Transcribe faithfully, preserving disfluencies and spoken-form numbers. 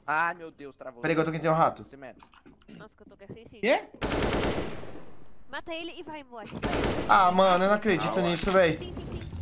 Ai, meu Deus, travou. Peraí que eu tô aqui, tem um rato. cem metros. Nossa, que eu tô com suicídio. Quê? Mata ele e vai, Moa. Ah, mano, eu não acredito Ah, nisso, véi. Sim, sim, sim.